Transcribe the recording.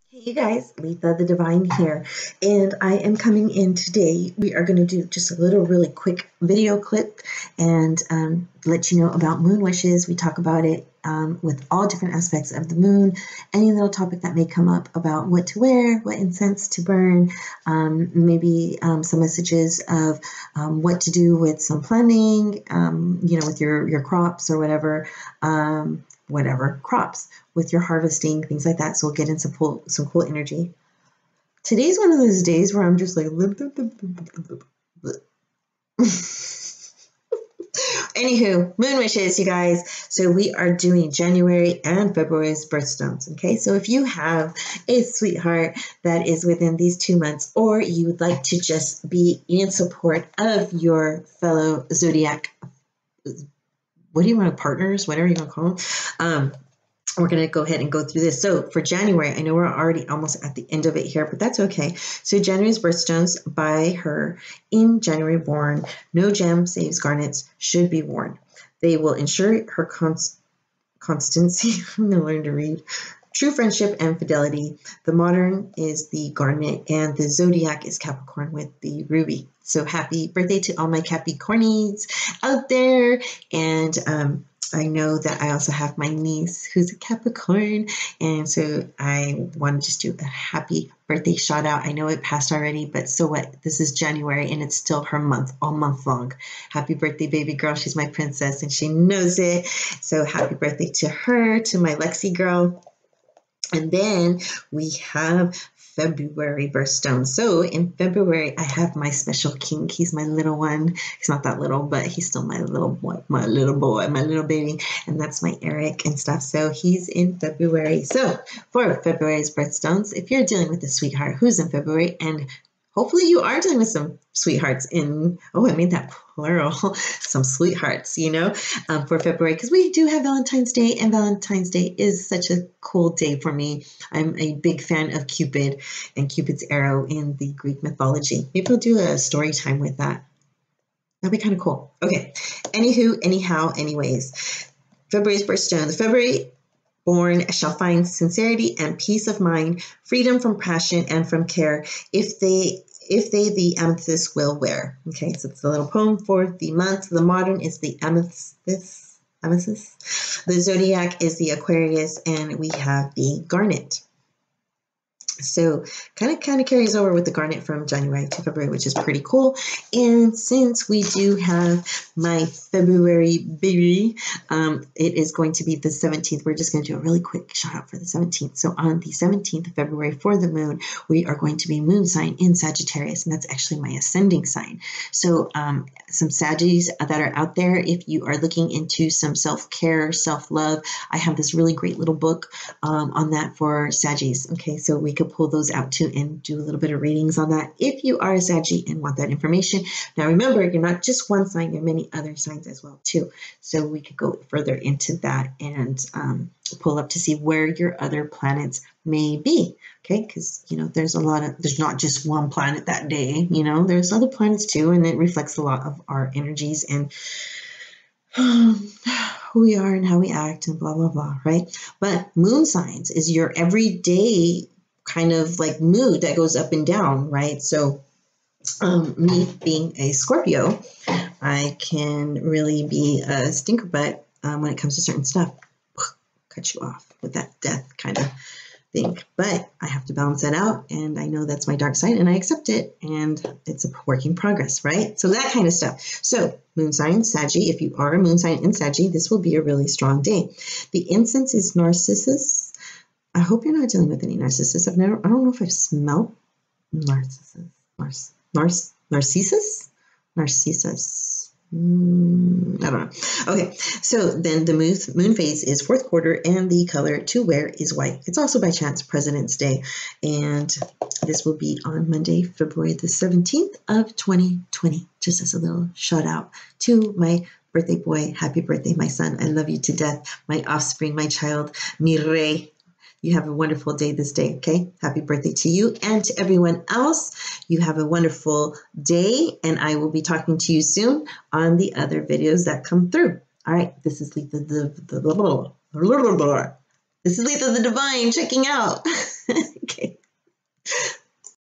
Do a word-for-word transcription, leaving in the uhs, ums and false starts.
Hey you guys, Letha the Divine here, and I am coming in today. We are going to do just a little really quick video clip and um, let you know about moon wishes. We talk about it um, with all different aspects of the moon, any little topic that may come up about what to wear, what incense to burn, um, maybe um, some messages of um, what to do with some planning, um, you know, with your, your crops or whatever. Um, whatever crops with your harvesting, things like that. So we'll get into cool, some cool energy. Today's one of those days where I'm just like, anywho, moon wishes, you guys. So we are doing January and February's birthstones. Okay, so if you have a sweetheart that is within these two months, or you would like to just be in support of your fellow zodiac, what do you want, partners, whatever you want to call them, um, we're going to go ahead and go through this. So for January, I know we're already almost at the end of it here, but that's okay. So January's birthstones by her in January born, no gem saves garnets should be worn. They will ensure her const constancy. I'm going to learn to read. True friendship and fidelity. The modern is the garnet and the zodiac is Capricorn with the ruby. So happy birthday to all my Capricornies out there. And um, I know that I also have my niece who's a Capricorn. And so I want to just do a happy birthday shout out. I know it passed already, but so what? This is January and it's still her month, all month long. Happy birthday, baby girl. She's my princess and she knows it. So happy birthday to her, to my Lexi girl. And then we have February birthstones. So in February, I have my special king. He's my little one. He's not that little, but he's still my little boy, my little boy, my little baby. And that's my Eric and stuff. So he's in February. So for February's birthstones, if you're dealing with a sweetheart who's in February, and hopefully you are dealing with some sweethearts in, oh, I made that plural, some sweethearts, you know, um, for February, because we do have Valentine's Day, and Valentine's Day is such a cool day for me. I'm a big fan of Cupid and Cupid's arrow in the Greek mythology. Maybe we'll do a story time with that. That'd be kind of cool. Okay. Anywho, anyhow, anyways, February's birthstones. February born shall find sincerity and peace of mind, freedom from passion and from care, if they if they the amethyst will wear. Okay, so it's a little poem for the month. The modern is the amethyst. Amethyst. The zodiac is the Aquarius, and we have the garnet. So kind of kind of carries over with the garnet from January to February, which is pretty cool. And since we do have my February baby, um, it is going to be the seventeenth. We're just going to do a really quick shout out for the seventeenth. So on the seventeenth of February for the moon, we are going to be moon sign in Sagittarius, and that's actually my ascending sign. So um, some Saggies that are out there, if you are looking into some self-care, self-love, I have this really great little book um, on that for Saggies. Okay, so we could pull those out too and do a little bit of readings on that if you are a Saggy and want that information. Now remember, you're not just one sign, you're many other signs as well too. So we could go further into that and um, pull up to see where your other planets may be. Okay, because you know there's a lot of there's not just one planet that day, you know, there's other planets too, and it reflects a lot of our energies and um, who we are and how we act and blah blah blah, right? But moon signs is your everyday kind of like mood that goes up and down, right? So um, me being a Scorpio, I can really be a stinker butt um, when it comes to certain stuff. Cut you off with that death kind of thing. But I have to balance that out, and I know that's my dark side, and I accept it, and it's a work in progress, right? So that kind of stuff. So moon sign, Saggy, if you are a moon sign in Saggy, this will be a really strong day. The incense is Narcissus. I hope you're not dealing with any narcissists. I've never, I don't know if I've smelled narcissus. Nars, nars, narcissus? Narcissus. Mm, I don't know. Okay, so then the moon, moon phase is fourth quarter, and the color to wear is white. It's also by chance President's Day, and this will be on Monday, February the seventeenth of twenty twenty. Just as a little shout out to my birthday boy. Happy birthday, my son. I love you to death. My offspring, my child, mi rey. You have a wonderful day this day, okay? Happy birthday to you and to everyone else. You have a wonderful day, and I will be talking to you soon on the other videos that come through. All right, this is Letha the, the, the, the this is Letha the Divine checking out. Okay.